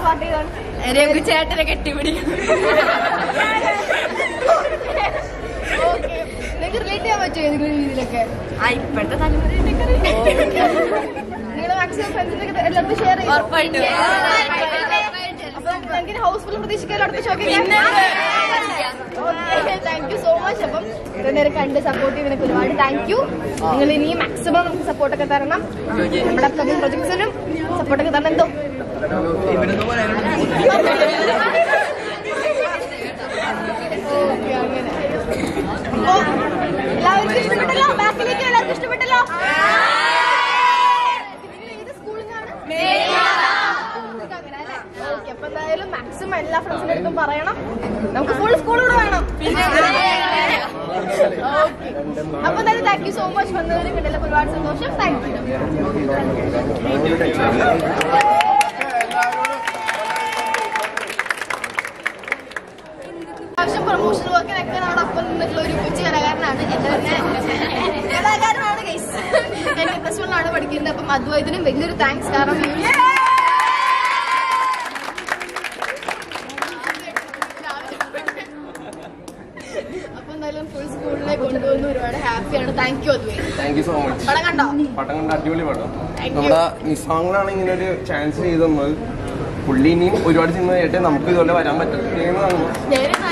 Part ചെയ്താണ് രഘുചേട്ടനെ കെട്ടിപ്പിടിക്കും. നിങ്ങൾക്ക് relate ചെയ്യാൻ പറ്റുമോ ഏതെങ്കിലും രീതിയിലൊക്കെ? ഇപ്പോഴത്തെ തലമുറ നിങ്ങൾ മാക്സിമം ഫ്രണ്ട്സിനൊക്കെ എല്ലാവർക്കും ഷെയർ ചെയ്യും. ഉറപ്പായിട്ടും. അപ്പൊ ഞങ്ങൾക്ക് ഹൗസ്ഫുൾ പ്രതീക്ഷിക്കാൻ അടുത്ത ഷോക്ക്. Thank you so much. അപ്പം ഇത്ര നേരം കണ്ട് സപ്പോർട്ട് ചെയ്തതിനൊക്കെ ഒരുപാട് താങ്ക് യു. നിങ്ങൾ ഇനി മാക്സിമം നമുക്ക് സപ്പോർട്ടൊക്കെ തരണം. നമ്മുടെ അപ്കമിങ് പ്രൊജക്ട്സിനും സപ്പോർട്ടൊക്കെ തരണം. എന്തോ അങ്ങനെ അപ്പൊ എല്ലാവർക്കും ഇഷ്ടപ്പെട്ടല്ലോ? ബാക്കിലേക്ക് എല്ലാവർക്കും ഇഷ്ടപ്പെട്ടല്ലോ? ഏത് സ്കൂളിൽ നിന്നാണ്? ഓക്കെ. അപ്പൊ എന്തായാലും മാക്സിമം എല്ലാ ഫ്രണ്ട്സിന്റെ അടുത്തും പറയണം. നമുക്ക് ഫുൾ സ്കൂൾ കൂടെ വേണം. ഓക്കെ. അപ്പൊ എന്തായാലും താങ്ക് യു സോ മച്ച്. വന്നവരും കണ്ടല്ലോ ഒരുപാട് സന്തോഷം. Thank you. ആവശ്യം പ്രൊമോഷൻ വർക്കിനൊക്കെ നമ്മുടെ ഒപ്പം നിന്നിട്ടുള്ള ഒരു കൊച്ചു കലാകാരനാണ്. കലാകാരനാണ് ഗൈസ്. എനിക്ക് പ്ലസ് 1 ആണ് പഠിക്കുന്നത്. അപ്പം അദ്വൈതിനും വലിയൊരു താങ്ക്സ്. കാരണം അപ്പൊ എന്തായാലും ഫുൾ സ്കൂളിനെ കൊണ്ടുപോകുന്ന ഒരുപാട് ഹാപ്പിയാണ്. Thank you Advaith. Thank you so much. പടം കണ്ടോ? പടം കണ്ട അടിപൊളി പടം. നമ്മുടെ നിസാങ്ങളാണ് ഇങ്ങനെ ഒരു ചാൻസ് ചെയ്ത് തന്നത്. പുള്ളി ഇനിയും ഒരുപാട് സിനിമ കേട്ടെ നമുക്ക് ഇതുപോലെ വരാൻ പറ്റും.